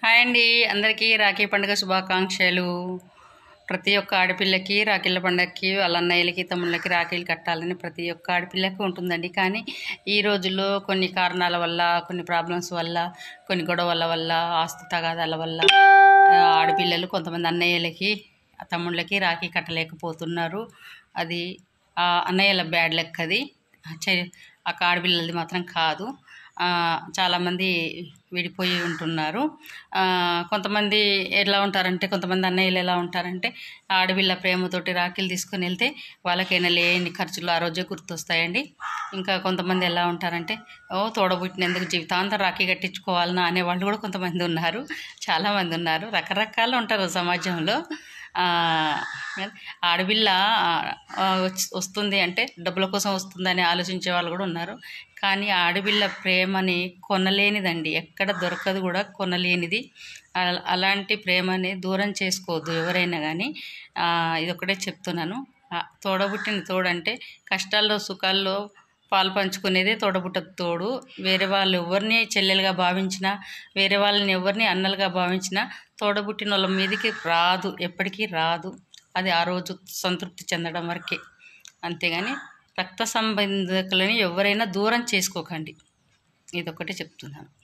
Hi అండి, అందరికీ రాఖీ పండుగ శుభాకాంక్షలు. ప్రతి ఒక్క ఆడపిల్లకి రాఖీల పండుగకి వాళ్ళ అన్నయ్యలకి తమ్ముళ్ళకి రాఖీలు కట్టాలని ప్రతి ఒక్క ఆడపిల్లకి ఉంటుందండి. కానీ ఈ రోజుల్లో కొన్ని కారణాల వల్ల, కొన్ని ప్రాబ్లమ్స్ వల్ల, కొన్ని గొడవల వల్ల, ఆస్తి తగాదాల వల్ల ఆడపిల్లలు కొంతమంది అన్నయ్యలకి తమ్ముళ్ళకి రాఖీ కట్టలేకపోతున్నారు. అది అన్నయ్యల బ్యాడ్ లక్. అది ఆ ఆడపిల్లలది మాత్రం కాదు. చాలామంది విడిపోయి ఉంటున్నారు. కొంతమంది ఎలా ఉంటారంటే, కొంతమంది అన్నయ్యలు ఎలా ఉంటారంటే, ఆడపిల్ల ప్రేమతోటి రాఖీలు తీసుకొని వెళ్తే వాళ్ళకైనా లేని ఖర్చులు ఆ రోజే గుర్తొస్తాయండి. ఇంకా కొంతమంది ఎలా ఉంటారంటే, తోడబుట్టినందుకు జీవితాంతం రాఖీ కట్టించుకోవాలన్నా అనేవాళ్ళు కూడా కొంతమంది ఉన్నారు. చాలామంది ఉన్నారు, రకరకాలు ఉంటారు సమాజంలో. ఆడపిల్ల వస్తుంది అంటే డబ్బుల కోసం వస్తుందని ఆలోచించే వాళ్ళు కూడా ఉన్నారు. కానీ ఆడపిల్ల ప్రేమని కొనలేనిదండి, ఎక్కడ దొరకదు కూడా, కొనలేనిది. అలాంటి ప్రేమని దూరం చేసుకోవద్దు ఎవరైనా కానీ. ఇదొక్కటే చెప్తున్నాను. తోడబుట్టిన తోడంటే కష్టాల్లో సుఖాల్లో పాలు పంచుకునేదే తోడబుట్ట తోడు. వేరే వాళ్ళు ఎవరిని చెల్లెలుగా భావించినా, వేరే వాళ్ళని ఎవరిని అన్నలుగా భావించినా తోడబుట్టిన వాళ్ళ మీదకి రాదు, ఎప్పటికీ రాదు. అది ఆ రోజు సంతృప్తి చెందడం వరకే, అంతేగాని రక్త సంబంధికులని ఎవరైనా దూరం చేసుకోకండి. ఇదొక్కటే చెప్తున్నాను.